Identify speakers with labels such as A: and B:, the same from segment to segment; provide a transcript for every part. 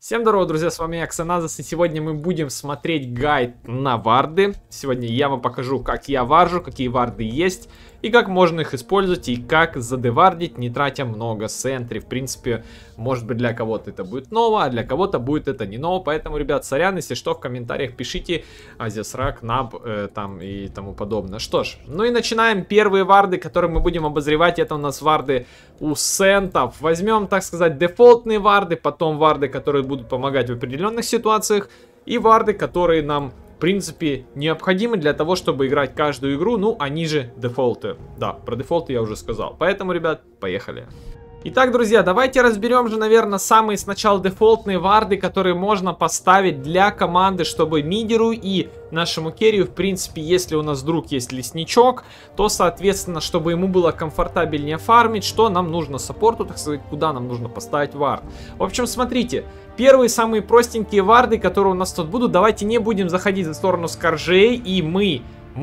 A: Всем здорово, друзья, с вами я, Ксаназас, и сегодня мы будем смотреть гайд на варды. Сегодня я вам покажу, как я варжу, какие варды есть, и как можно их использовать, и как задевардить, не тратя много сентри. В принципе, может быть, для кого-то это будет ново, а для кого-то будет это не ново. Поэтому, ребят, сорян, если что, в комментариях пишите Азисрак, Наб, там и тому подобное. Что ж, ну и начинаем. Первые варды, которые мы будем обозревать, это у нас варды у сентов. Возьмем, так сказать, дефолтные варды, потом варды, которые будут помогать в определенных ситуациях, и варды, которые нам, в принципе, необходимы для того, чтобы играть каждую игру. Ну, они же дефолты. Да, про дефолты я уже сказал. Поэтому, ребят, поехали. Итак, друзья, давайте разберем же, наверное, самые сначала дефолтные варды, которые можно поставить для команды, чтобы мидеру и нашему керрию, в принципе, если у нас вдруг есть лесничок, то, соответственно, чтобы ему было комфортабельнее фармить, что нам нужно саппорту, так сказать, куда нам нужно поставить вард. В общем, смотрите, первые самые простенькие варды, которые у нас тут будут, давайте не будем заходить в сторону скоржей, и мы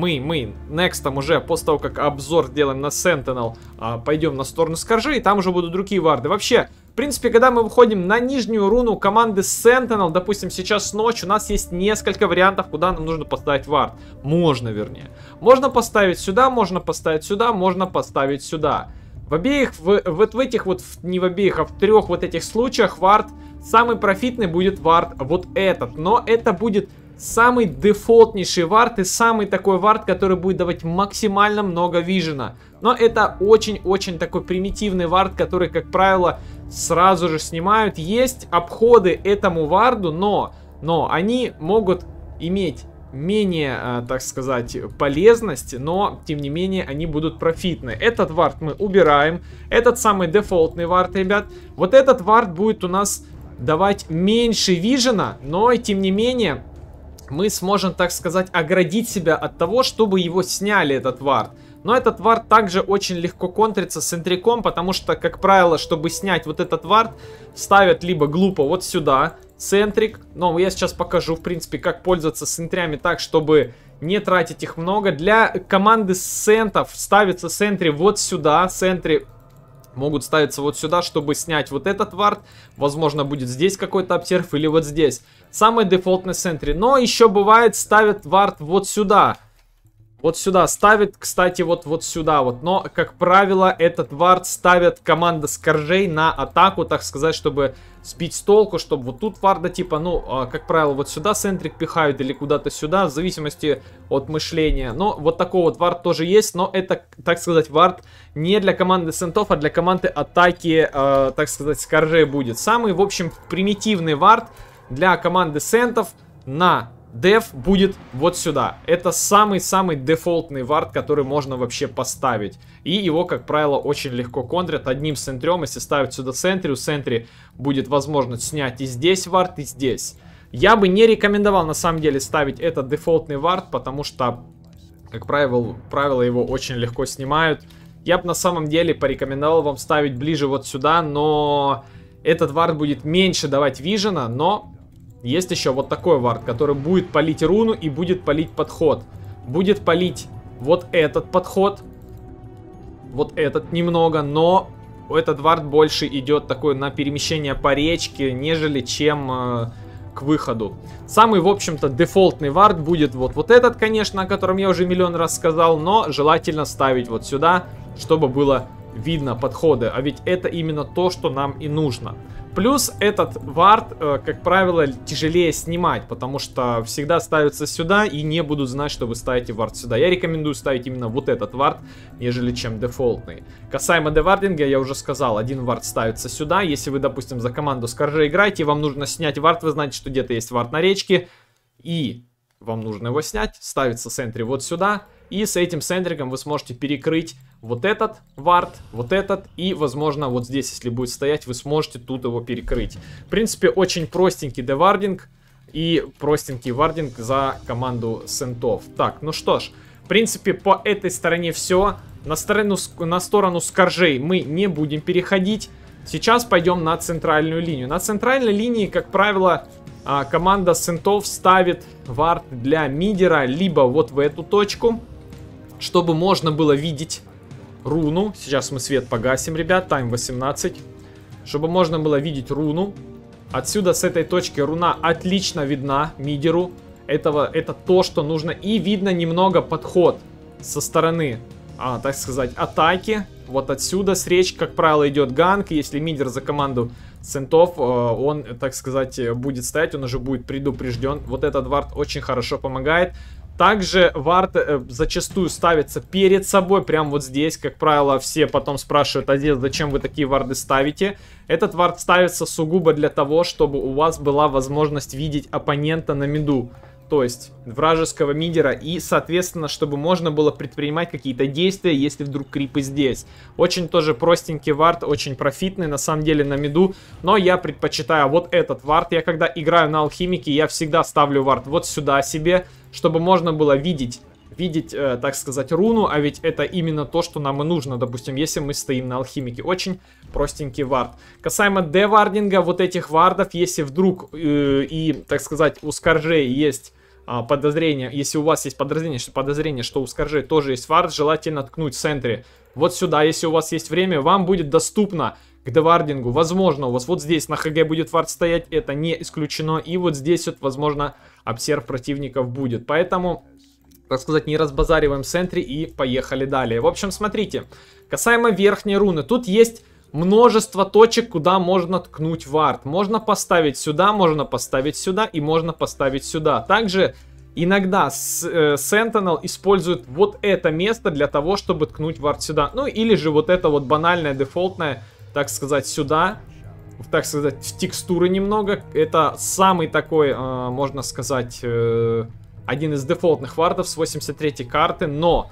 A: некстом уже, после того, как обзор сделаем на Sentinel, пойдем на сторону скоржей, и там уже будут другие варды. Вообще, в принципе, когда мы выходим на нижнюю руну команды Sentinel, допустим, сейчас ночь, у нас есть несколько вариантов, куда нам нужно поставить вард. Можно, вернее. Можно поставить сюда, можно поставить сюда, можно поставить сюда. В обеих, в этих вот, не в обеих, а в трех вот этих случаях вард, самый профитный будет вард вот этот. Но это будет самый дефолтнейший вард и самый такой вард, который будет давать максимально много вижена. Но это очень-очень такой примитивный вард, который, как правило, сразу же снимают. Есть обходы этому варду, но они могут иметь менее, так сказать, полезность, но, тем не менее, они будут профитны. Этот вард мы убираем. Этот самый дефолтный вард, ребят. Вот этот вард будет у нас давать меньше вижена, но, тем не менее, мы сможем, так сказать, оградить себя от того, чтобы его сняли, этот вард. Но этот вард также очень легко контрится с энтриком, потому что, как правило, чтобы снять вот этот вард, ставят либо глупо вот сюда, центрик. Но я сейчас покажу, в принципе, как пользоваться сентрями так, чтобы не тратить их много. Для команды сентов ставится сентри вот сюда, сентри могут ставиться вот сюда, чтобы снять вот этот вард. Возможно, будет здесь какой-то обсерв или вот здесь. Самый дефолтный сентри. Но еще бывает, ставят вард вот сюда. Вот сюда ставят, кстати, вот сюда вот. Но, как правило, этот вард ставят команда скоржей на атаку, так сказать, чтобы сбить с толку, чтобы вот тут варда типа, ну, как правило, вот сюда центрик пихают или куда-то сюда, в зависимости от мышления. Но вот такой вот вард тоже есть, но это, так сказать, вард не для команды сентов, а для команды атаки, так сказать, скоржей будет. Самый, в общем, примитивный вард для команды сентов на деф будет вот сюда. Это самый-самый дефолтный вард, который можно вообще поставить. И его, как правило, очень легко контрят одним сентрем. Если ставить сюда центри, у центри будет возможность снять и здесь вард, и здесь. Я бы не рекомендовал, на самом деле, ставить этот дефолтный вард, потому что, как правило, его очень легко снимают. Я бы на самом деле порекомендовал вам ставить ближе вот сюда, но этот вард будет меньше давать вижена, но есть еще вот такой вард, который будет палить руну и будет палить подход. Будет палить вот этот подход. Вот этот немного, но этот вард больше идет такой на перемещение по речке, нежели чем к выходу. Самый, в общем-то, дефолтный вард будет вот этот, конечно, о котором я уже миллион раз сказал, но желательно ставить вот сюда, чтобы было видно подходы. А ведь это именно то, что нам и нужно. Плюс этот вард, как правило, тяжелее снимать, потому что всегда ставится сюда и не будут знать, что вы ставите вард сюда. Я рекомендую ставить именно вот этот вард, нежели чем дефолтный. Касаемо девардинга, я уже сказал, один вард ставится сюда. Если вы, допустим, за команду скоржей играете, вам нужно снять вард, вы знаете, что где-то есть вард на речке, и вам нужно его снять, ставится сентри вот сюда. И с этим сентриком вы сможете перекрыть вот этот вард, вот этот. И, возможно, вот здесь, если будет стоять, вы сможете тут его перекрыть. В принципе, очень простенький девардинг и простенький вардинг за команду сентов. Так, ну что ж, в принципе, по этой стороне все. На сторону скоржей мы не будем переходить. Сейчас пойдем на центральную линию. На центральной линии, как правило, команда сентов ставит вард для мидера либо вот в эту точку, чтобы можно было видеть руну. Сейчас мы свет погасим, ребят, тайм 18. Чтобы можно было видеть руну. Отсюда, с этой точки, руна отлично видна мидеру. Это то, что нужно. И видно немного подход со стороны, так сказать, атаки. Вот отсюда с речки, как правило, идет ганк. Если мидер за команду сентов, он, так сказать, будет стоять, он уже будет предупрежден. Вот этот вард очень хорошо помогает. Также вард зачастую ставится перед собой, прям вот здесь. Как правило, все потом спрашивают: Азиз, зачем вы такие варды ставите? Этот вард ставится сугубо для того, чтобы у вас была возможность видеть оппонента на миду. То есть вражеского мидера. И, соответственно, чтобы можно было предпринимать какие-то действия, если вдруг крипы здесь. Очень тоже простенький вард, очень профитный на самом деле на миду. Но я предпочитаю вот этот вард. Я когда играю на алхимике, я всегда ставлю вард вот сюда себе, чтобы можно было видеть, так сказать, руну. А ведь это именно то, что нам и нужно, допустим, если мы стоим на алхимике. Очень простенький вард. Касаемо девардинга, вот этих вардов, если вдруг так сказать, у скоржей есть подозрение, если у вас есть подозрение, что у скоржей тоже есть вард, желательно ткнуть в центре. Вот сюда, если у вас есть время, вам будет доступно к девардингу. Возможно, у вас вот здесь на ХГ будет вард стоять, это не исключено. И вот здесь вот, возможно, обсерв противников будет. Поэтому, так сказать, не разбазариваем в центре и поехали далее. В общем, смотрите, касаемо верхней руны, тут есть множество точек, куда можно ткнуть вард. Можно поставить сюда и можно поставить сюда. Также иногда Sentinel использует вот это место для того, чтобы ткнуть вард сюда. Ну или же вот это вот банальное, дефолтное, так сказать, сюда. Так сказать, в текстуры немного. Это самый такой, можно сказать, один из дефолтных вардов с 83-й карты. Но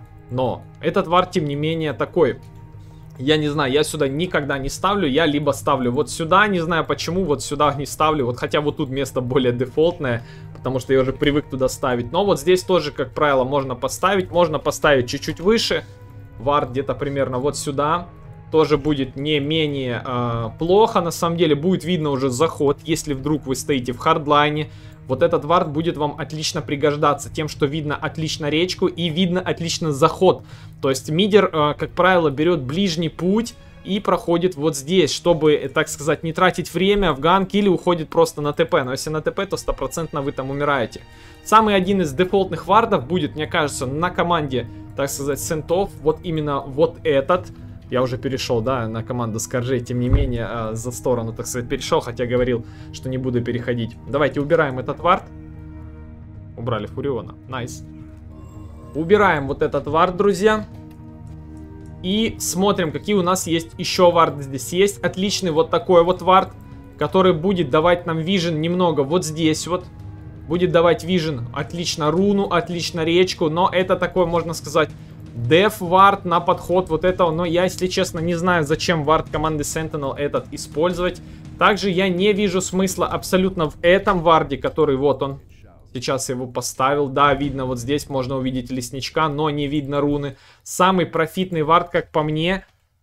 A: этот вард, тем не менее, такой... Я не знаю, я сюда никогда не ставлю. Я либо ставлю вот сюда, не знаю почему, вот сюда не ставлю. Вот хотя вот тут место более дефолтное, потому что я уже привык туда ставить. Но вот здесь тоже, как правило, можно поставить. Можно поставить чуть-чуть выше. Вард где-то примерно вот сюда. Тоже будет не менее плохо. На самом деле будет видно уже заход, если вдруг вы стоите в хардлайне. Вот этот вард будет вам отлично пригождаться тем, что видно отлично речку и видно отлично заход. То есть мидер, как правило, берет ближний путь и проходит вот здесь, чтобы, так сказать, не тратить время в ганк или уходит просто на ТП. Но если на ТП, то стопроцентно вы там умираете. Самый один из дефолтных вардов будет, мне кажется, на команде, так сказать, сентов. Вот именно вот этот. Я уже перешел, да, на команду скоржей, тем не менее, за сторону, так сказать, перешел, хотя говорил, что не буду переходить. Давайте убираем этот вард. Убрали Фуриона, найс. Убираем вот этот вард, друзья. И смотрим, какие у нас есть еще варды здесь. Есть отличный вот такой вот вард, который будет давать нам вижен немного вот здесь вот. Будет давать вижен отлично руну, отлично речку, но это такой, можно сказать... Деф вард на подход вот этого, но я, если честно, не знаю, зачем вард команды Sentinel этот использовать. Также я не вижу смысла абсолютно в этом варде, который вот он. Сейчас я его поставил. Да, видно, вот здесь можно увидеть лесничка, но не видно руны. Самый профитный вард, как по мне,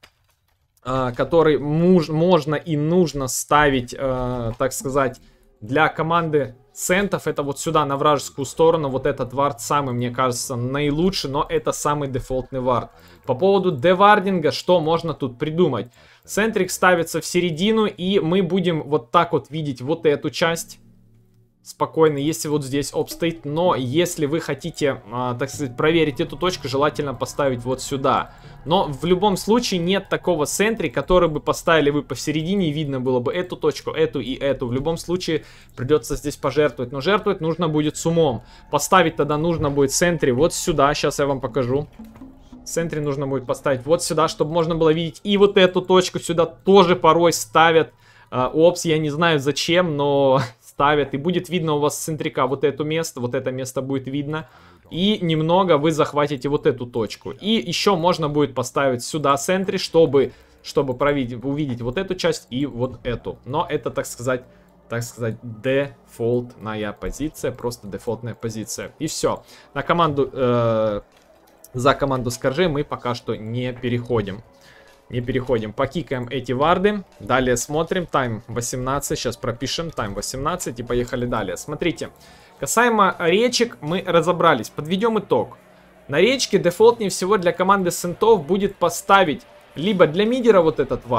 A: который можно и нужно ставить, так сказать, для команды Сентов, это вот сюда, на вражескую сторону. Вот этот вард самый, мне кажется, наилучший, но это самый дефолтный вард. По поводу девардинга, что можно тут придумать? Центрик ставится в середину, и мы будем вот так вот видеть вот эту часть. Спокойно, если вот здесь оп стоит. Но если вы хотите, так сказать, проверить эту точку, желательно поставить вот сюда. Но в любом случае нет такого центри, который бы поставили вы посередине, и видно было бы эту точку, эту и эту. В любом случае придется здесь пожертвовать. Но жертвовать нужно будет с умом. Поставить тогда нужно будет центри вот сюда. Сейчас я вам покажу. В центре нужно будет поставить вот сюда, чтобы можно было видеть и вот эту точку. Сюда тоже порой ставят. Опс, я не знаю зачем, но... ставят, и будет видно у вас с центрика вот это место будет видно, и немного вы захватите вот эту точку. И еще можно будет поставить сюда центре, чтобы увидеть вот эту часть и вот эту. Но это, так сказать, дефолтная позиция, просто дефолтная позиция. И все. На команду, за команду скоржей мы пока что не переходим. Покикаем эти варды. Далее смотрим. Тайм 18. Сейчас пропишем. Тайм 18. И поехали далее. Смотрите. Касаемо речек мы разобрались. Подведем итог. На речке дефолтнее всего для команды сентов будет поставить либо для мидера вот этот вард,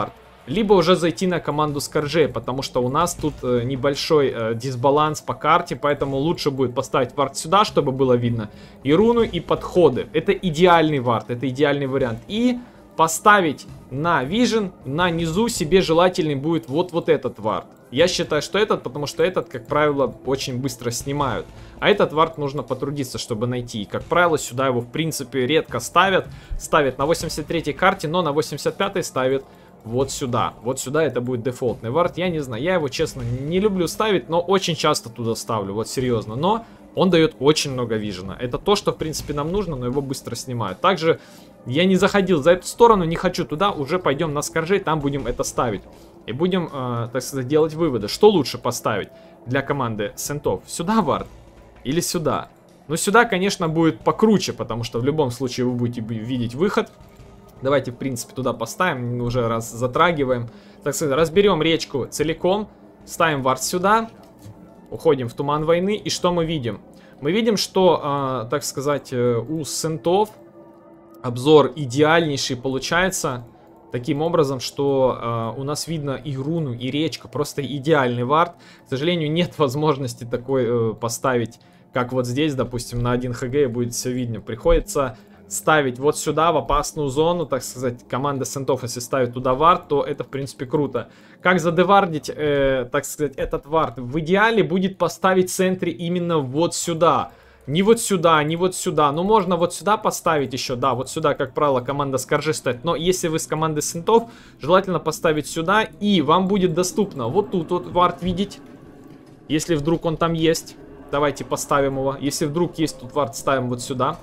A: либо уже зайти на команду Скоржей, потому что у нас тут небольшой дисбаланс по карте, поэтому лучше будет поставить вард сюда, чтобы было видно и руну, и подходы. Это идеальный вард, это идеальный вариант. И поставить на Vision, на низу себе желательный будет вот этот вард. Я считаю, что этот, потому что этот, как правило, очень быстро снимают. А этот вард нужно потрудиться, чтобы найти. И, как правило, сюда его, в принципе, редко ставят. Ставят на 83-й карте, но на 85-й ставят вот сюда. Вот сюда это будет дефолтный вард. Я не знаю, я его, честно, не люблю ставить, но очень часто туда ставлю, вот серьезно. Но он дает очень много вижена. Это то, что, в принципе, нам нужно, но его быстро снимают. Также я не заходил за эту сторону, не хочу туда. Уже пойдем на Скоржей, там будем это ставить. И будем, так сказать, делать выводы. Что лучше поставить для команды Сентов? Сюда вард или сюда? Ну, сюда, конечно, будет покруче, потому что в любом случае вы будете видеть выход. Давайте, в принципе, туда поставим, уже раз затрагиваем. Так сказать, разберем речку целиком, ставим вард сюда, уходим в туман войны. И что мы видим? Мы видим, что, так сказать, у Сентов обзор идеальнейший получается. Таким образом, что у нас видно и руну, и речку. Просто идеальный вард. К сожалению, нет возможности такой поставить, как вот здесь, допустим, на 1 хг будет все видно. Приходится ставить вот сюда, в опасную зону, так сказать, команда Сентов, если ставит туда вард, то это, в принципе, круто. Как задевардить, так сказать, этот вард? В идеале будет поставить в центре именно вот сюда. Не вот сюда, не вот сюда. Ну, можно вот сюда поставить еще. Да, вот сюда, как правило, команда Скоржи ставит. Но если вы с командой Сентов, желательно поставить сюда. И вам будет доступно вот тут вот вард видеть. Если вдруг он там есть. Давайте поставим его. Если вдруг есть тут вард, ставим вот сюда.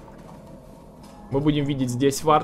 A: Мы будем видеть здесь вард.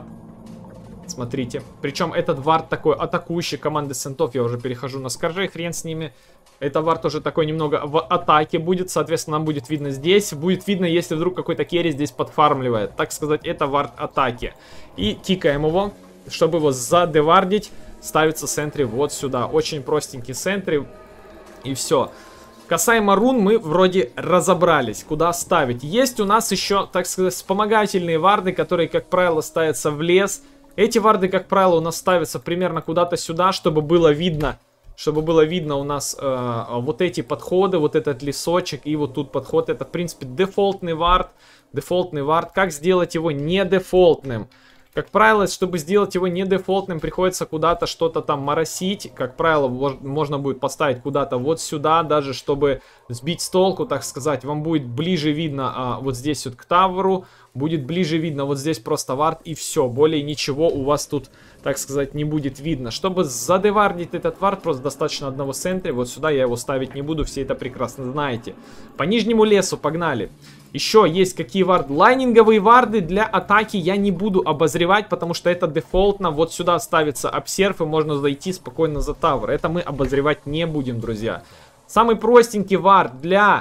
A: Смотрите. Причем этот вард такой атакующий команды Сентов. Я уже перехожу на Скоржей, хрен с ними. Это вард уже такой немного в атаке будет. Соответственно, нам будет видно здесь. Будет видно, если вдруг какой-то керри здесь подфармливает. Так сказать, это вард атаки. И тикаем его. Чтобы его задевардить, ставится в центре вот сюда. Очень простенький центре. И все. Касаемо рун мы вроде разобрались, куда ставить. Есть у нас еще, так сказать, вспомогательные варды, которые, как правило, ставятся в лес. Эти варды, как правило, у нас ставятся примерно куда-то сюда, чтобы было видно. Чтобы было видно у нас вот эти подходы, вот этот лесочек и вот тут подход. Это, в принципе, дефолтный вард. Дефолтный вард. Как сделать его не дефолтным? Как правило, чтобы сделать его не дефолтным, приходится куда-то что-то там моросить. Как правило, можно будет поставить куда-то вот сюда, даже чтобы сбить с толку, так сказать. Вам будет ближе видно вот здесь вот к таверу. Будет ближе видно вот здесь просто вард и все. Более ничего у вас тут, так сказать, не будет видно. Чтобы задевардить этот вард, просто достаточно одного центра. Вот сюда я его ставить не буду, все это прекрасно знаете. По нижнему лесу погнали. Еще есть какие варды? Лайнинговые варды для атаки я не буду обозревать, потому что это дефолтно. Вот сюда ставится обсерв и можно зайти спокойно за тавер. Это мы обозревать не будем, друзья. Самый простенький вард для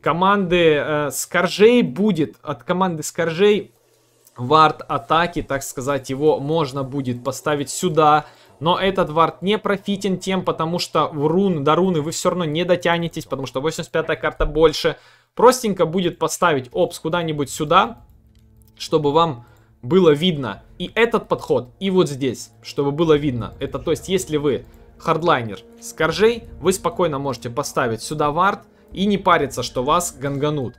A: команды Скоржей будет. От команды Скоржей вард атаки, так сказать, его можно будет поставить сюда. Но этот вард не профитен тем, потому что до руны вы все равно не дотянетесь, потому что 85-я карта больше. Простенько будет поставить опс куда-нибудь сюда, чтобы вам было видно и этот подход, и вот здесь, чтобы было видно. Это, то есть, если вы хардлайнер Скоржей, вы спокойно можете поставить сюда вард и не париться, что вас ганганут.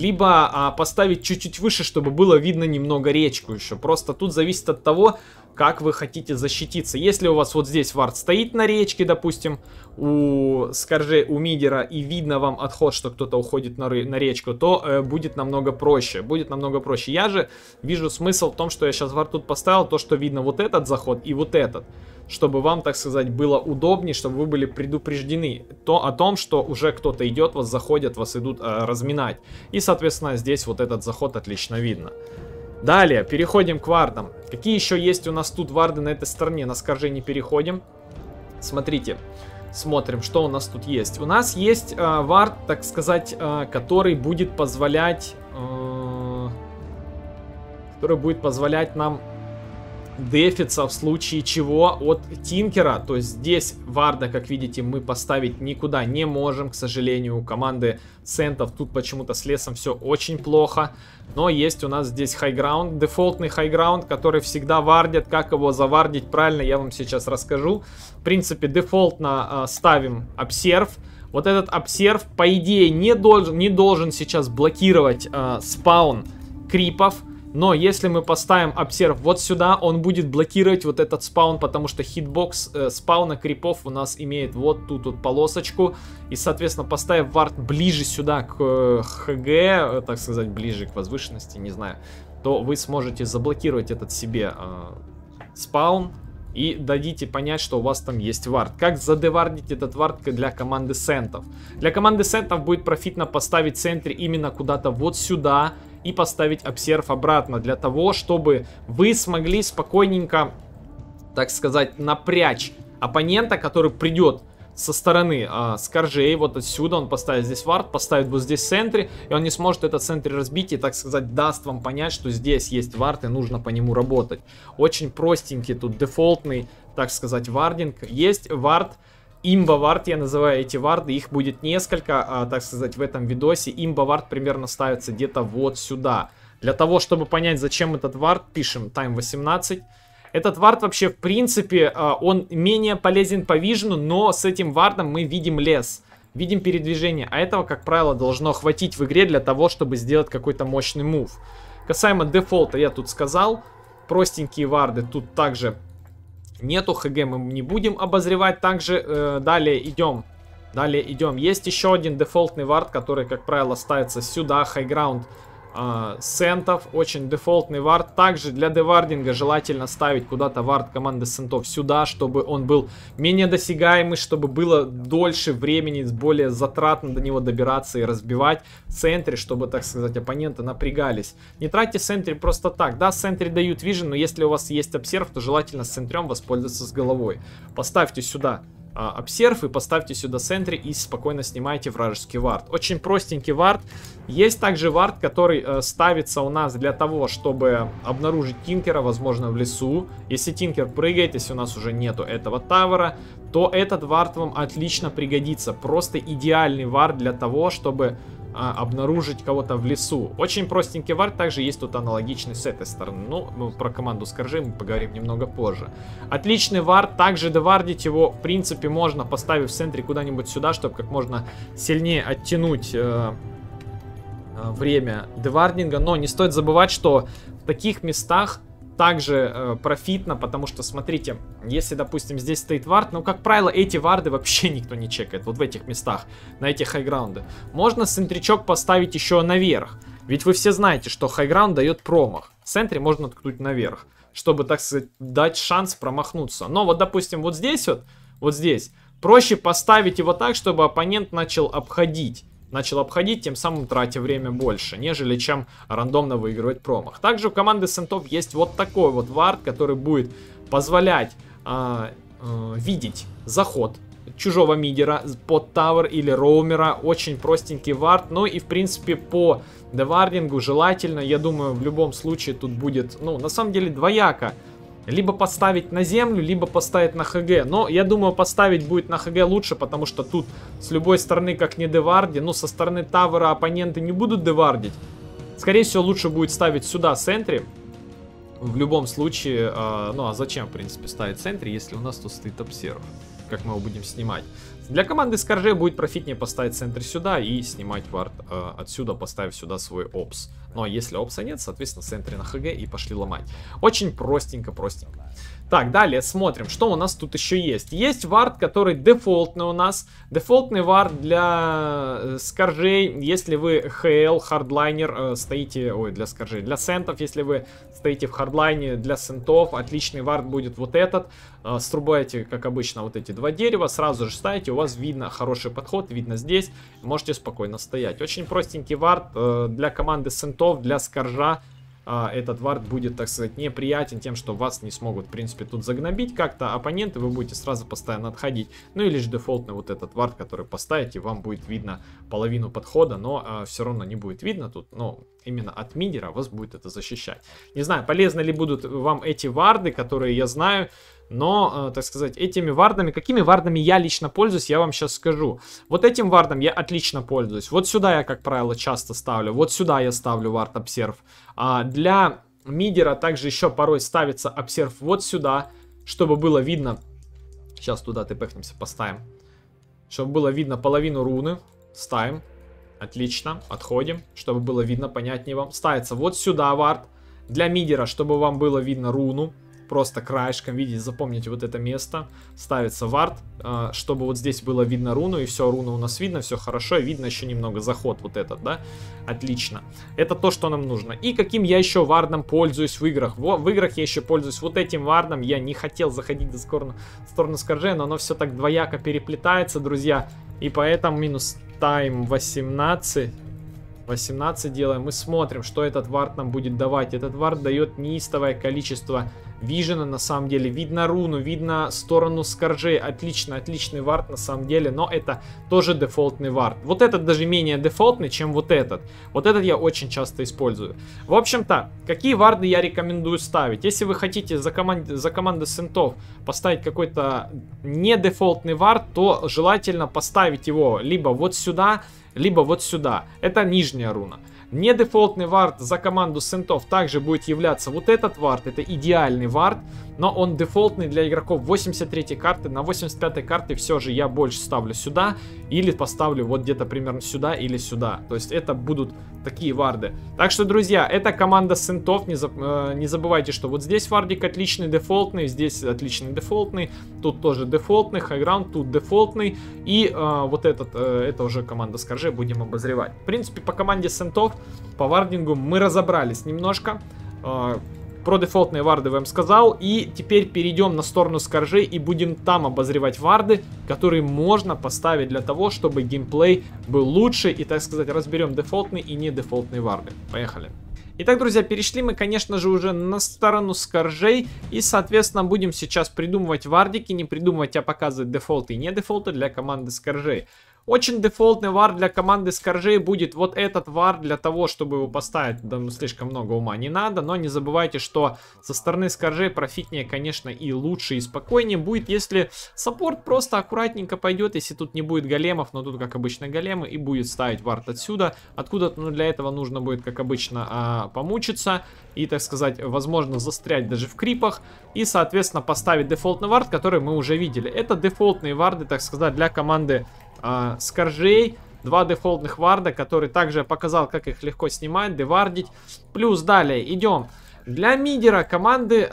A: Либо поставить чуть-чуть выше, чтобы было видно немного речку еще. Просто тут зависит от того, как вы хотите защититься. Если у вас вот здесь вард стоит на речке, допустим, у Скоржей, у мидера, и видно вам отход, что кто-то уходит на речку, то будет намного проще. Будет намного проще. Я же вижу смысл в том, что я сейчас вард тут поставил, то, что видно вот этот заход и вот этот. Чтобы вам, так сказать, было удобнее, чтобы вы были предупреждены о том, что уже кто-то идет, вас заходят, вас идут разминать. И, соответственно, здесь вот этот заход отлично видно. Далее, переходим к вардам. Какие еще есть у нас тут варды на этой стороне? На Скоржей не переходим. Смотрите, смотрим, что у нас тут есть. У нас есть вард, так сказать, который будет позволять... который будет позволять нам дефиться в случае чего от Тинкера. То есть здесь варда, как видите, мы поставить никуда не можем, к сожалению. У команды Сентов тут почему-то с лесом все очень плохо. Но есть у нас здесь хайграунд, дефолтный хайграунд, который всегда вардит. Как его завардить правильно, я вам сейчас расскажу. В принципе, дефолтно ставим обсерв. Вот этот обсерв, по идее, не должен сейчас блокировать спаун крипов. Но если мы поставим обсерв вот сюда, он будет блокировать вот этот спаун, потому что хитбокс спауна крипов у нас имеет вот тут вот полосочку. И, соответственно, поставив вард ближе сюда к ХГ, так сказать, ближе к возвышенности, не знаю, то вы сможете заблокировать этот себе спаун и дадите понять, что у вас там есть вард. Как задевардить этот вард для команды Сентов? Для команды Сентов будет профитно поставить центр именно куда-то вот сюда и поставить обсерв обратно, для того, чтобы вы смогли спокойненько, так сказать, напрячь оппонента, который придет со стороны скоржей, вот отсюда. Он поставит здесь вард, поставит вот здесь центре, и он не сможет этот центр разбить и, так сказать, даст вам понять, что здесь есть вард и нужно по нему работать. Очень простенький тут дефолтный, так сказать, вардинг. Есть вард, имба-вард, я называю эти варды, их будет несколько, так сказать, в этом видосе. Имба-вард примерно ставится где-то вот сюда. Для того, чтобы понять, зачем этот вард, пишем time 18. Этот вард вообще, в принципе, он менее полезен по вижену, но с этим вардом мы видим лес, видим передвижение. А этого, как правило, должно хватить в игре для того, чтобы сделать какой-то мощный мув. Касаемо дефолта, я тут сказал, простенькие варды тут также нету, ХГ мы не будем обозревать. Также далее идем. Есть еще один дефолтный вард, который, как правило, ставится сюда. Хайграунд Сентов. Очень дефолтный вард. Также для девардинга желательно ставить куда-то вард команды Сентов сюда, чтобы он был менее досягаемый, чтобы было дольше времени, более затратно до него добираться и разбивать в центре, чтобы, так сказать, оппоненты напрягались. Не тратьте центре просто так. Да, центре дают вижен, но если у вас есть обсерв, то желательно с центрем воспользоваться с головой. Поставьте сюда обсерв и поставьте сюда центре и спокойно снимайте вражеский вард. Очень простенький вард. Есть также вард, который ставится у нас для того, чтобы обнаружить Тинкера, возможно, в лесу. Если Тинкер прыгает, если у нас уже нету этого тавера, то этот вард вам отлично пригодится. Просто идеальный вард для того, чтобы обнаружить кого-то в лесу. Очень простенький вард, также есть тут аналогичный с этой стороны. Ну, про команду скоржей мы поговорим немного позже. Отличный вард, также девардить его, в принципе, можно, поставив в центре куда-нибудь сюда, чтобы как можно сильнее оттянуть время девардинга. Но не стоит забывать, что в таких местах также профитно, потому что, смотрите, если, допустим, здесь стоит вард, ну, как правило, эти варды вообще никто не чекает, вот в этих местах, на эти хайграунды. Можно центричок поставить еще наверх, ведь вы все знаете, что хайграунд дает промах. В центре можно ткнуть наверх, чтобы, так сказать, дать шанс промахнуться. Но вот, допустим, вот здесь, проще поставить его так, чтобы оппонент начал обходить, тем самым тратя время больше, нежели чем рандомно выигрывать промах. Также у команды Сентов есть вот такой вот вард, который будет позволять видеть заход чужого мидера под тавер или роумера. Очень простенький вард. Ну и в принципе по девардингу желательно, я думаю, в любом случае тут будет, ну, на самом деле двояко. Либо поставить на землю, либо поставить на ХГ. Но я думаю, поставить будет на ХГ лучше, потому что тут с любой стороны, как не деварди, ну, со стороны тавера оппоненты не будут девардить. Скорее всего, лучше будет ставить сюда центре. В любом случае, ну, а зачем, в принципе, ставить центре, если у нас тут стоит обсерв? Как мы его будем снимать? Для команды скоржей будет профитнее поставить центр сюда и снимать вард отсюда, поставив сюда свой опс. Ну а если опса нет, соответственно, центре на ХГ и пошли ломать. Очень простенько. Так, далее смотрим, что у нас тут еще есть. Есть вард, который дефолтный у нас. Дефолтный вард для скоржей, если вы ХЛ, хардлайнер, стоите, ой, для скоржей, для сентов, если вы стоите в хардлайне, для сентов, отличный вард будет вот этот. Срубаете, как обычно, вот эти два дерева, сразу же ставите, у вас видно хороший подход, видно здесь, можете спокойно стоять. Очень простенький вард для команды сентов, для скоржа. Этот вард будет, так сказать, неприятен тем, что вас не смогут, в принципе, тут загнобить как-то оппоненты, вы будете сразу постоянно отходить. Ну или же дефолтный вот этот вард, который поставите, вам будет видно половину подхода, но все равно не будет видно тут, ну, именно от мидера вас будет это защищать. Не знаю, полезны ли будут вам эти варды, которые я знаю, но, так сказать, этими вардами, какими вардами я лично пользуюсь, я вам сейчас скажу. Вот этим вардом я отлично пользуюсь. Вот сюда я, как правило, часто ставлю. Вот сюда я ставлю вард обсерв. Для мидера также еще порой ставится обсерв вот сюда, чтобы было видно. Сейчас туда тпхнемся, поставим. Чтобы было видно половину руны. Ставим. Отлично. Отходим. Чтобы было видно, понятнее вам. Ставится вот сюда вард. Для мидера, чтобы вам было видно руну. Просто краешком, видите, запомните вот это место. Ставится вард, чтобы вот здесь было видно руну. И все, руна у нас видно, все хорошо. Видно еще немного заход вот этот, да? Отлично. Это то, что нам нужно. И каким я еще вардом пользуюсь в играх? В играх я еще пользуюсь вот этим вардом. Я не хотел заходить в сторону скоржей, но оно все так двояко переплетается, друзья. И поэтому минус тайм 18 делаем. Мы смотрим, что этот вард нам будет давать. Этот вард дает неистовое количество вижена, на самом деле. Видно руну, видно сторону скоржей. Отлично, отличный вард на самом деле. Но это тоже дефолтный вард. Вот этот даже менее дефолтный, чем вот этот. Вот этот я очень часто использую. В общем-то, какие варды я рекомендую ставить? Если вы хотите за команды синтов поставить какой-то не дефолтный вард, то желательно поставить его либо вот сюда, либо вот сюда. Это нижняя руна. Недефолтный вард за команду синтов также будет являться вот этот вард. Это идеальный вард, но он дефолтный для игроков 83 карты. На 85 карты все же я больше ставлю сюда. Или поставлю вот где-то примерно сюда или сюда. То есть это будут такие варды. Так что, друзья, это команда синтов. Не забывайте, что вот здесь вардик отличный, дефолтный. Здесь отличный дефолтный. Тут тоже дефолтный. Хайграунд тут дефолтный. И вот этот, это уже команда скоржей, будем обозревать. В принципе, по команде синтов, по вардингу мы разобрались немножко. Про дефолтные варды вам сказал. И теперь перейдем на сторону скоржей и будем там обозревать варды, которые можно поставить для того, чтобы геймплей был лучше. И, так сказать, разберем дефолтные и не дефолтные варды. Поехали. Итак, друзья, перешли мы, конечно же, уже на сторону скоржей. И, соответственно, будем сейчас придумывать вардики. Не придумывать, а показывать дефолты и не дефолты для команды скоржей. Очень дефолтный вард для команды скоржей будет вот этот вард. Для того, чтобы его поставить, да, слишком много ума не надо. Но не забывайте, что со стороны скоржей профитнее, конечно, и лучше, и спокойнее будет, если саппорт просто аккуратненько пойдет. Если тут не будет големов, но тут, как обычно, големы. И будет ставить вард отсюда. Откуда-то, ну, для этого нужно будет, как обычно, помучиться. И, так сказать, возможно, застрять даже в крипах. И, соответственно, поставить дефолтный вард, который мы уже видели. Это дефолтные варды, так сказать, для команды скоржей. Два дефолтных варда, который также показал, как их легко снимать, девардить. Плюс далее идем. Для мидера команды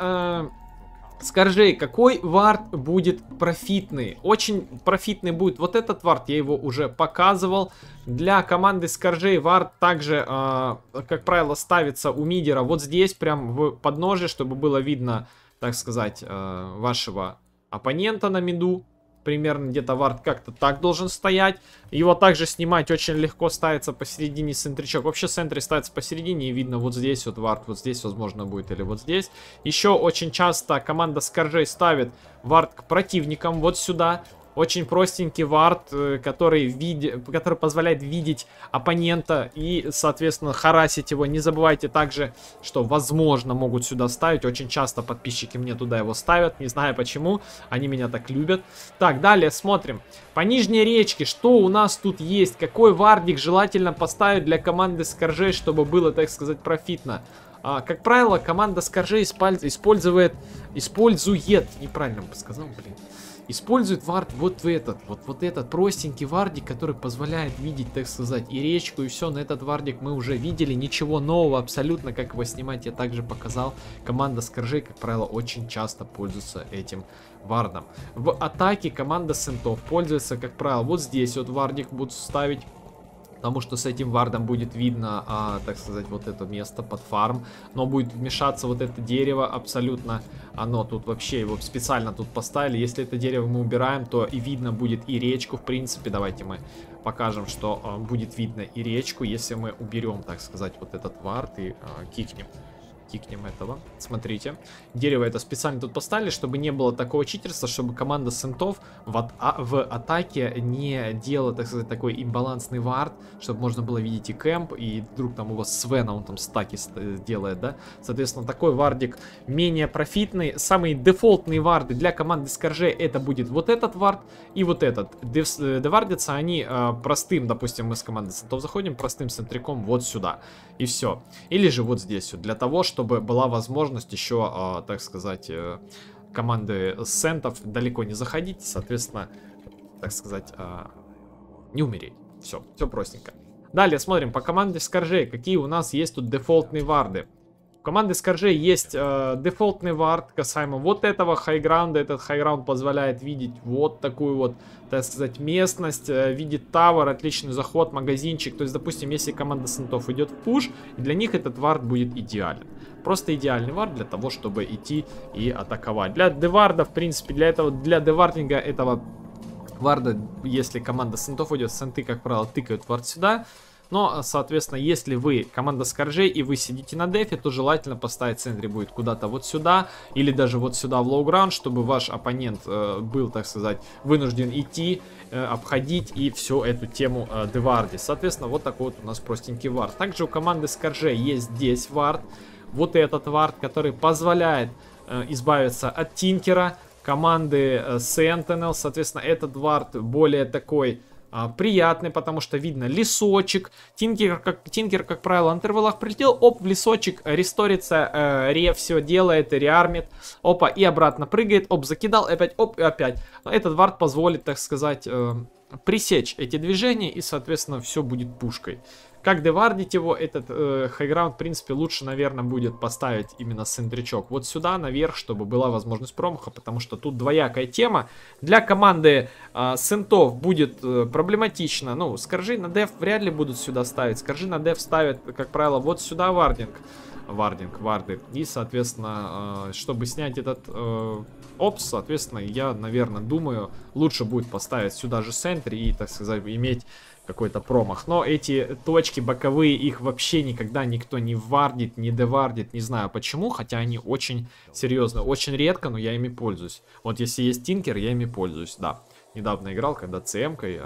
A: скоржей какой вард будет профитный? Очень профитный будет вот этот вард, я его уже показывал. Для команды скоржей вард также, как правило, ставится у мидера вот здесь, прям в подножье, чтобы было видно, так сказать, вашего оппонента на миду. Примерно где-то вард как-то так должен стоять. Его также снимать очень легко, ставится посередине центричок. Вообще в центре ставится посередине и видно вот здесь вот вард. Вот здесь возможно будет или вот здесь. Еще очень часто команда скоржей ставит вард к противникам вот сюда. Очень простенький вард, который позволяет видеть оппонента и, соответственно, харасить его. Не забывайте также, что, возможно, могут сюда ставить. Очень часто подписчики мне туда его ставят. Не знаю почему. Они меня так любят. Так, далее смотрим. По нижней речке, что у нас тут есть? Какой вардик желательно поставить для команды скоржей, чтобы было, так сказать, профитно? Как правило, команда скоржей использует, неправильно бы сказал, блин. Использует вард вот этот простенький вардик, который позволяет видеть, так сказать, и речку, и все. На этот вардик мы уже видели, ничего нового абсолютно, как его снимать я также показал. Команда скоржей, как правило, очень часто пользуется этим вардом. В атаке команда синтов пользуется, как правило, вот здесь вот вардик будут ставить. Потому что с этим вардом будет видно, так сказать, вот это место под фарм. Но будет вмешаться вот это дерево абсолютно. Оно тут вообще, его специально тут поставили. Если это дерево мы убираем, то и видно будет и речку, в принципе. Давайте мы покажем, что будет видно и речку, если мы уберем, так сказать, вот этот вард и кикнем тикнем этого. Смотрите. Дерево это специально тут поставили, чтобы не было такого читерства, чтобы команда сентов в атаке не делала, так сказать, такой имбалансный вард, чтобы можно было видеть и кэмп, и вдруг там у вас Свена, он там стаки делает, да. Соответственно, такой вардик менее профитный. Самые дефолтные варды для команды Скоржей это будет вот этот вард и вот этот. Девардятся они простым, допустим, мы с командой сентов заходим, простым центриком вот сюда. И все. Или же вот здесь вот, для того, чтобы была возможность еще, так сказать, команды сентов далеко не заходить, соответственно, так сказать, не умереть. Все простенько. Далее смотрим по команде Скоржей, какие у нас есть тут дефолтные варды. У команды Скоржей есть дефолтный вард касаемо вот этого хайграунда. Этот хайграунд позволяет видеть вот такую вот, так сказать, местность, видит тавер, отличный заход, магазинчик. То есть, допустим, если команда сентов идет в пуш, для них этот вард будет идеален. Просто идеальный вард для того, чтобы идти и атаковать. Для деварда, в принципе, для девардинга этого варда, если команда сентов идет, сенты, как правило, тыкают вард сюда. Но, соответственно, если вы команда Скоржей и вы сидите на дефе, то желательно поставить в центре будет куда-то вот сюда, или даже вот сюда в лоу-граунд, чтобы ваш оппонент был, так сказать, вынужден идти, обходить и всю эту тему девардить. Соответственно, вот такой вот у нас простенький вард. Также у команды Скоржей есть здесь вард, вот этот вард, который позволяет избавиться от Тинкера, команды Sentinel. Соответственно, этот вард более такой приятный, потому что видно лесочек. Тинкер, как правило, на интервалах прилетел, оп, в лесочек, ресторится, все делает, реармит, опа, и обратно прыгает, оп, закидал, опять, оп, и опять. Этот вард позволит, так сказать, пресечь эти движения, и, соответственно, все будет пушкой. Как девардить его, этот хайграунд, в принципе, лучше, наверное, будет поставить именно центричок вот сюда, наверх, чтобы была возможность промаха, потому что тут двоякая тема. Для команды сентов будет проблематично. Ну, Скоржи на деф вряд ли будут сюда ставить. Скоржи на деф ставят, как правило, вот сюда варды. И, соответственно, чтобы снять этот опс, соответственно, я, наверное, думаю, лучше будет поставить сюда же центр и, так сказать, иметь какой-то промах. Но эти точки боковые, их вообще никогда никто не вардит, не девардит, не знаю почему, хотя они очень серьезно, очень редко, но я ими пользуюсь. Вот если есть Тинкер, я ими пользуюсь, да. Недавно играл, когда ЦМ-кой,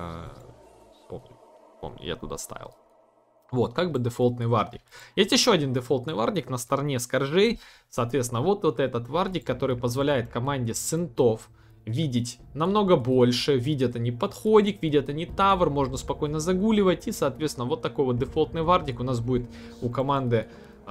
A: помню, я туда ставил. Вот, как бы дефолтный вардик. Есть еще один дефолтный вардик на стороне Скоржей. Соответственно, вот этот вардик, который позволяет команде сентов видеть намного больше. Видят они подходик, видят они тавер, можно спокойно загуливать. И, соответственно, вот такой вот дефолтный вардик у нас будет у команды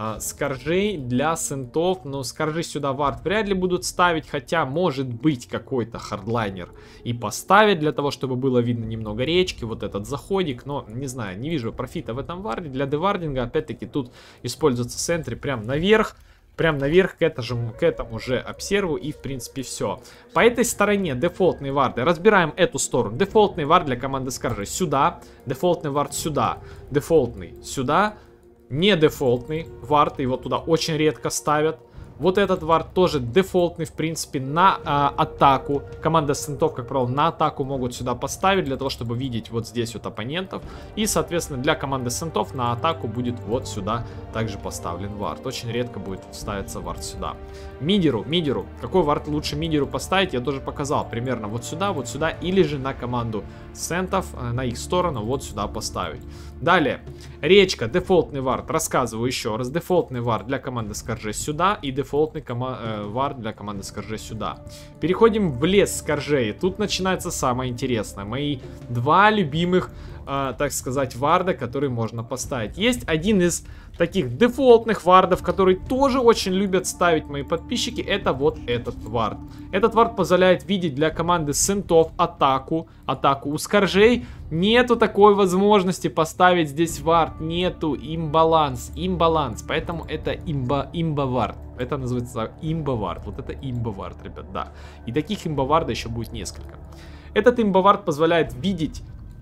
A: Скоржей для сентов. Но Скоржи сюда вард вряд ли будут ставить, хотя может быть какой-то хардлайнер и поставить для того, чтобы было видно немного речки, вот этот заходик. Но не знаю, не вижу профита в этом варде. Для девардинга опять-таки тут используется центре прям наверх. Прям наверх к этому же обсерву, и в принципе все. По этой стороне дефолтные варды. Разбираем эту сторону. Дефолтный вард для команды Скоржей сюда. Дефолтный вард сюда. Дефолтный сюда. Не дефолтный вард. Его туда очень редко ставят. Вот этот вард тоже дефолтный, в принципе, на атаку. Команда сентов, как правило, на атаку могут сюда поставить, для того, чтобы видеть вот здесь вот оппонентов. И, соответственно, для команды сентов на атаку будет вот сюда также поставлен вард. Очень редко будет ставиться вард сюда. Мидеру. Какой вард лучше мидеру поставить, я тоже показал. Примерно вот сюда, или же на команду сентов, на их сторону, вот сюда поставить. Далее, речка, дефолтный вард. Рассказываю еще раз. Дефолтный вард для команды Скоржей сюда и дефолтный вард для команды Скоржей сюда. Переходим в лес Скоржей. Тут начинается самое интересное. Мои два любимых, так сказать, варда, которые можно поставить. Есть один из таких дефолтных вардов, который тоже очень любят ставить мои подписчики. Это вот этот вард. Этот вард позволяет видеть для команды сентов атаку. У Скоржей нету такой возможности поставить здесь вард. Нету имбаланс. Поэтому это имба-вард. Это называется имба-вард. Вот это имба-вард, ребят, да. И таких имба-варда еще будет несколько. Этот имба-вард позволяет видеть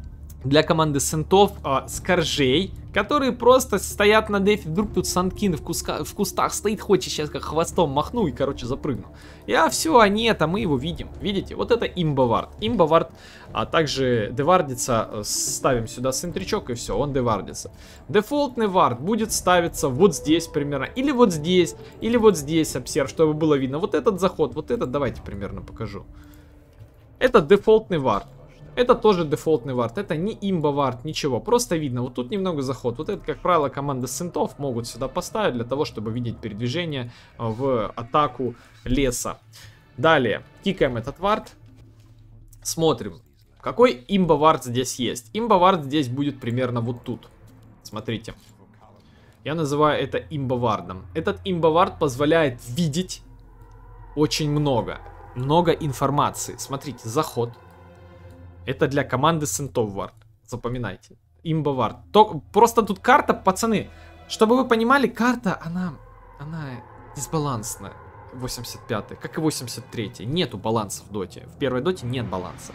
A: для команды сентов скоржей, которые просто стоят на дефе. Вдруг тут Санкин в кустах стоит, хочет сейчас как хвостом махну и, короче, запрыгну. Все, они это, мы его видим. Видите? Вот это имбовард. Имбовард, а также девардится, ставим сюда сентричок и все, он девардится. Дефолтный вард будет ставиться вот здесь примерно, или вот здесь, обсерв, чтобы было видно. Вот этот заход, вот этот, давайте примерно покажу. Это дефолтный вард. Это тоже дефолтный вард, это не имба вард, ничего, просто видно, вот тут немного заход. Вот это, как правило, команды сентов могут сюда поставить для того, чтобы видеть передвижение в атаку леса. Далее, кикаем этот вард, смотрим, какой имба вард здесь есть. Имба вард здесь будет примерно вот тут, смотрите. Я называю это имба вардом. Этот имба вард позволяет видеть очень много информации. Смотрите, заход. Это для команды сентов вард. Запоминайте. Имба вард. Просто тут карта, пацаны. Чтобы вы понимали, карта, она дисбалансная. 85-й, как и 83-й. Нету баланса в доте. В первой доте нет баланса.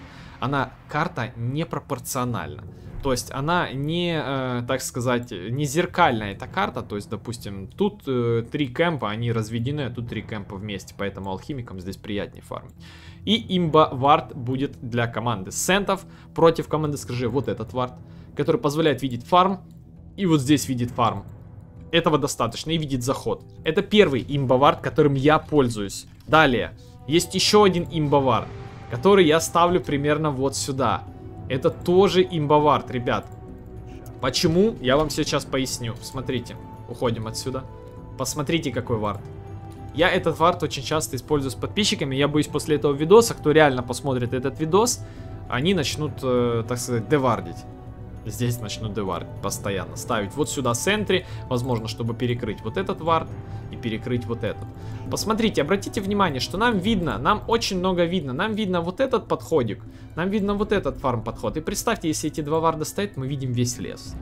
A: Карта непропорциональна. То есть она не, так сказать, не зеркальная эта карта. То есть, допустим, тут 3 кемпа, они разведены, а тут 3 кемпа вместе. Поэтому алхимикам здесь приятнее фармить. И имба вард будет для команды сентов против команды скажи вот этот вард, который позволяет видеть фарм. И вот здесь видит фарм. Этого достаточно и видит заход. Это первый имба вард, которым я пользуюсь. Далее, есть еще один имба вард, который я ставлю примерно вот сюда. Это тоже имба вард, ребят. Почему? Я вам сейчас поясню. Смотрите, уходим отсюда. Посмотрите, какой вард. Я этот вард очень часто использую с подписчиками. Я боюсь, после этого видоса, кто реально посмотрит этот видос, они начнут, так сказать, девардить. Здесь начнут девардить постоянно. Ставить вот сюда сентри, возможно, чтобы перекрыть вот этот вард и перекрыть вот этот. Посмотрите, обратите внимание, что нам видно, нам очень много видно. Нам видно вот этот подходик, нам видно вот этот фарм подход. И представьте, если эти два варда стоят, мы видим весь лес.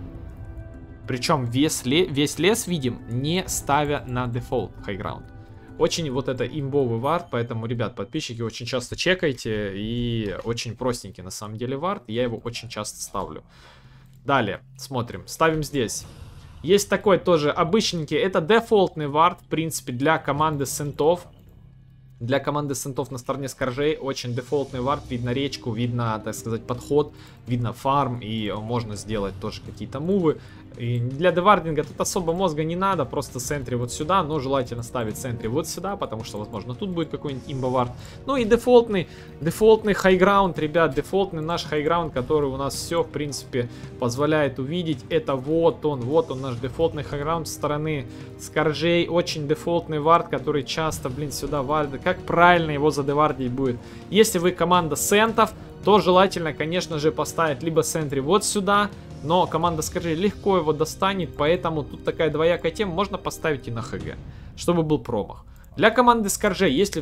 A: Причем весь лес видим, не ставя на дефолт хайграунд. Очень вот это имбовый вард, поэтому, ребят, подписчики, очень часто чекайте. И очень простенький на самом деле вард, я его очень часто ставлю. Далее, смотрим, ставим здесь. Есть такой тоже обычненький, это дефолтный вард, в принципе, для команды сентов. Для команды сентов на стороне скоржей очень дефолтный вард. Видно речку, видно, так сказать, подход, видно фарм, и можно сделать тоже какие-то мувы. И для девардинга тут особо мозга не надо, просто сентри вот сюда, но желательно ставить сентри вот сюда, потому что, возможно, тут будет какой-нибудь имбовард. Ну и дефолтный хайграунд, ребят, дефолтный наш хайграунд, который у нас все, в принципе, позволяет увидеть. Это вот он наш дефолтный хайграунд со стороны скоржей, очень дефолтный вард, который часто, блин, сюда вардит. Как правильно его задевардить будет? Если вы команда сентов, то желательно, конечно же, поставить либо сентри вот сюда, но команда скоржей легко его достанет, поэтому тут такая двоякая тема, можно поставить и на ХГ, чтобы был промах. Для команды скоржей, если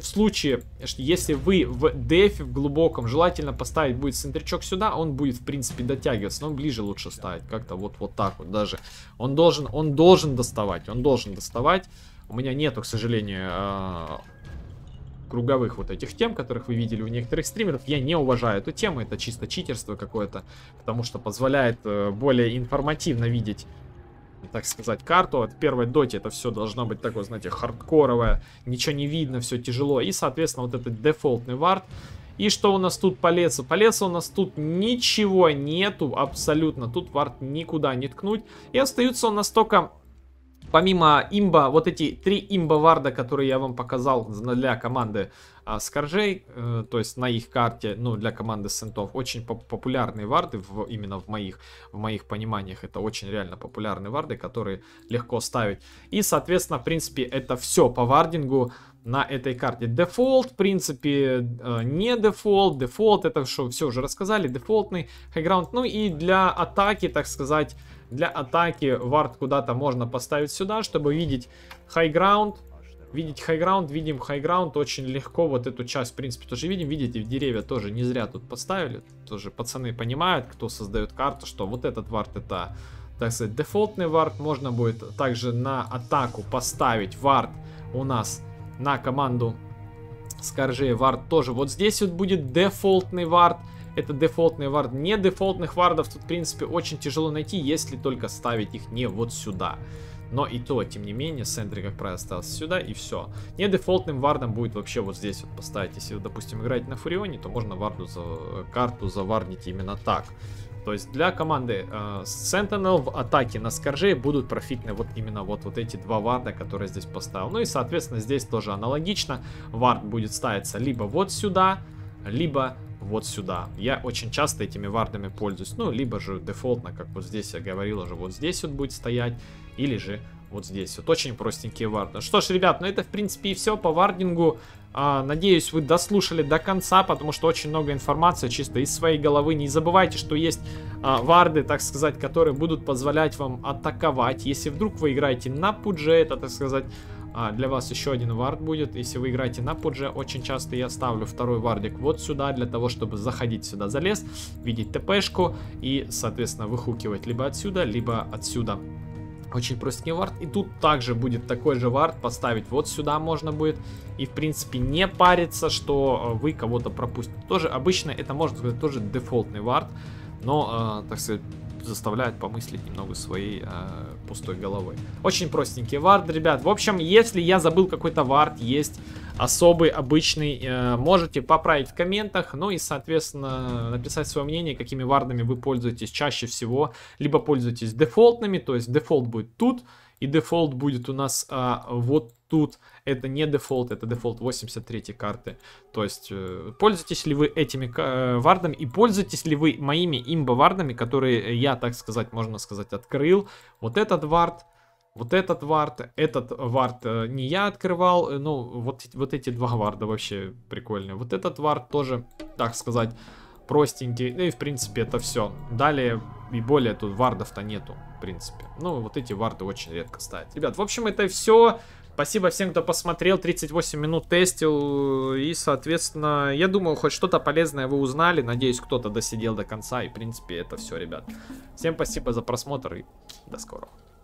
A: вы в дефе, в глубоком, желательно поставить будет сентричок сюда, он будет, в принципе, дотягиваться, но ближе лучше ставить, как-то вот так вот даже. Он должен доставать. У меня нету, к сожалению, круговых вот этих тем, которых вы видели у некоторых стримеров. Я не уважаю эту тему, это чисто читерство какое-то, потому что позволяет более информативно видеть, так сказать, карту. От первой доте это все должно быть такое, знаете, хардкоровое, ничего не видно, все тяжело. И, соответственно, вот этот дефолтный вард. И что у нас тут по лесу? По лесу у нас тут ничего нету абсолютно. Тут вард никуда не ткнуть. И остаются у нас только... Помимо имба, вот эти 3 имба-варда, которые я вам показал для команды скоржей, то есть на их карте, ну, для команды сентов, очень популярные варды, именно в моих пониманиях, это очень реально популярные варды, которые легко ставить. И, соответственно, в принципе, это все по вардингу на этой карте. Дефолт, в принципе, не дефолт. Дефолт, это что, все уже рассказали, дефолтный хайграунд. Ну и для атаки, так сказать, для атаки вард куда-то можно поставить сюда, чтобы видеть хайграунд. Видим хайграунд очень легко. Вот эту часть, в принципе, тоже видим. Видите, деревья тоже не зря тут поставили. Тоже пацаны понимают, кто создает карту, что вот этот вард это, так сказать, дефолтный вард. Можно будет также на атаку поставить вард у нас на команду скоржей. Вард тоже вот здесь вот будет дефолтный вард. Это дефолтные варды. Не дефолтных вардов тут, в принципе, очень тяжело найти, если только ставить их не вот сюда. Но и то, тем не менее, сентри, как правило, ставился сюда, и все. Не дефолтным вардом будет вообще вот здесь вот поставить. Если вы, допустим, играете на Фурионе, то можно карту завардить именно так. То есть для команды Sentinel в атаке на Скоржей будут профитны вот именно вот эти два варда, которые здесь поставил. Ну и, соответственно, здесь тоже аналогично. Вард будет ставиться либо вот сюда, либо вот сюда. Я очень часто этими вардами пользуюсь. Ну, либо же дефолтно, как вот здесь я говорил уже, вот здесь вот будет стоять. Или же вот здесь вот. Очень простенькие варды. Что ж, ребят, ну это, в принципе, и все по вардингу. Надеюсь, вы дослушали до конца, потому что очень много информации чисто из своей головы. Не забывайте, что есть варды, так сказать, которые будут позволять вам атаковать. Если вдруг вы играете на пудже, это, так сказать, для вас еще один вард будет. Если вы играете на пудже, очень часто я ставлю второй вардик вот сюда, для того, чтобы заходить сюда за лес, видеть ТПшку и, соответственно, выхукивать либо отсюда, либо отсюда. Очень простенький вард. И тут также будет такой же вард. Поставить вот сюда можно будет. И, в принципе, не париться, что вы кого-то пропустите. Тоже обычно это, можно сказать, тоже дефолтный вард. Но, так сказать, заставляет помыслить немного своей пустой головой. Очень простенький вард, ребят. В общем, если я забыл какой-то вард, есть особый, обычный, можете поправить в комментах. Ну и, соответственно, написать свое мнение, какими вардами вы пользуетесь чаще всего. Либо пользуетесь дефолтными, то есть дефолт будет тут. И дефолт будет у нас вот тут. Это не дефолт, это дефолт 83 карты. То есть, пользуетесь ли вы этими вардами и пользуетесь ли вы моими имбо-вардами, которые я, так сказать, можно сказать, открыл. Вот этот вард, этот вард не я открывал. Ну, вот эти два варда вообще прикольные. Вот этот вард тоже, так сказать, простенький. Ну и, в принципе, это все. Далее и более тут вардов-то нету, в принципе. Ну, вот эти варды очень редко ставят. Ребят, в общем, это все. Спасибо всем, кто посмотрел. 38 минут тестил. И, соответственно, я думаю, хоть что-то полезное вы узнали. Надеюсь, кто-то досидел до конца. И, в принципе, это все, ребят. Всем спасибо за просмотр и до скорого.